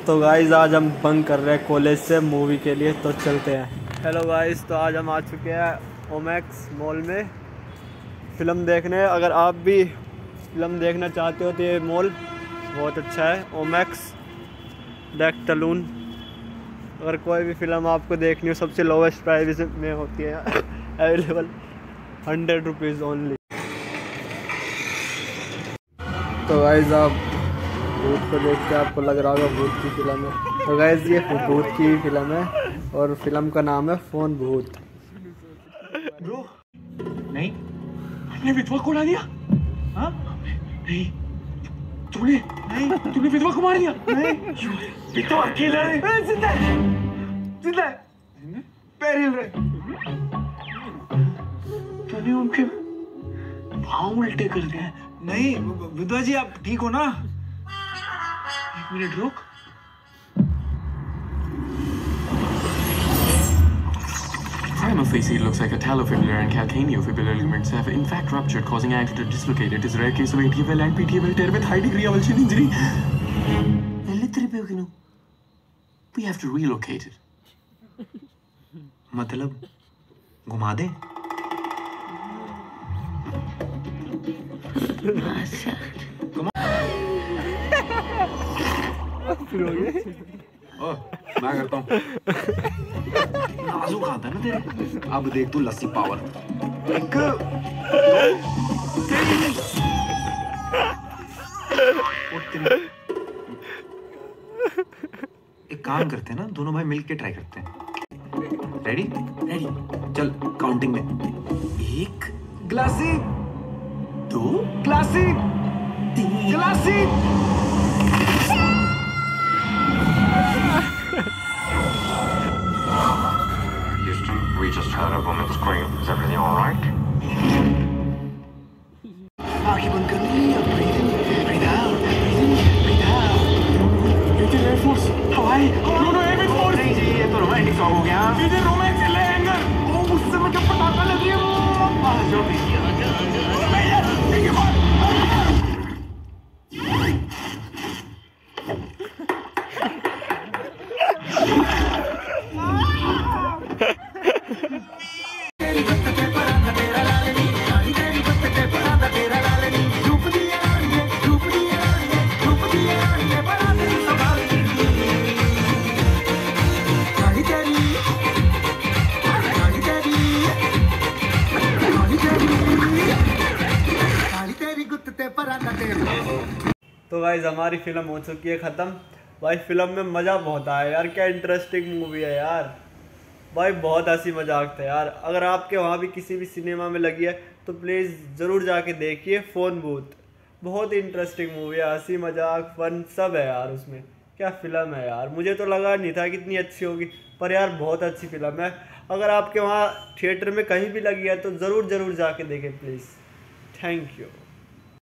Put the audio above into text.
तो गाइस आज हम बंक कर रहे हैं कॉलेज से मूवी के लिए, तो चलते हैं। हेलो गाइस, तो आज हम आ चुके हैं ओमैक्स मॉल में फ़िल्म देखने। अगर आप भी फ़िल्म देखना चाहते हो तो ये मॉल बहुत अच्छा है, ओमैक्स डेक्टलून। अगर कोई भी फ़िल्म आपको देखनी हो सबसे लोवेस्ट प्राइस में होती है अवेलेबल 100 रुपीज़ ओनली। तो गाइस आप भूत को देख के आपको लग रहा होगा भूत की फिल्म है, तो गाइस ये भूत की फिल्म है और फिल्म का नाम है फोन भूत। ब्रो नहीं, हमने विधवा को उड़ा दिया। हाँ नहीं, तूने विधवा को मार दिया। नहीं, विधवा अकेला है। जिंदा है, जिंदा है, पैर हिल रहे। तूने उनके पाँव उल्टे कर दिए। नहीं विधवा जी, आप ठीक हो ना? एक मिनट रुक। Prima facie, it looks like a talofibular and calcaneofibular ligaments have in fact ruptured, causing ankle to dislocate. It is a rare case of ATFL and PTFL tear with high degree of avulsion injury. We have to relocate it. मतलब घुमा दे? मैं करता हूँ। नाजुक आता है ना तेरे। अब देख तू लस्सी पावर। एक, एक काम करते हैं ना, दोनों भाई मिलके ट्राई करते हैं। रेडी? रेडी। चल काउंटिंग में। 1 glassy, 2 glassy, 3 glassy. We just heard a woman scream. Is everything all right? आँखें बंद कर ली। अब breathe in, breathe out, breathe in, breathe out। ये Air Force, हवाई। No, Air Force। नहीं जी, ये तो रोमांटिक सॉन्ग हो गया। इधर रोमांस चल रहा है एंगर। ओह, उस समय जब पटाखा लगी है। आ जाओ बेटी, आ जाओ। भैया, ठीक है बात। तो गाइस हमारी फ़िल्म हो चुकी है ख़त्म। भाई फ़िल्म में मज़ा बहुत आया यार, क्या इंटरेस्टिंग मूवी है यार। भाई बहुत हंसी मजाक था यार। अगर आपके वहाँ भी किसी भी सिनेमा में लगी है तो प्लीज़ ज़रूर जाके देखिए फोन भूत। बहुत ही इंटरेस्टिंग मूवी है, हंसी मजाक फन सब है यार उसमें। क्या फ़िल्म है यार, मुझे तो लगा नहीं था कि इतनी अच्छी होगी, पर यार बहुत अच्छी फ़िल्म है। अगर आपके वहाँ थिएटर में कहीं भी लगी है तो ज़रूर जाके देखें प्लीज़। Thank you.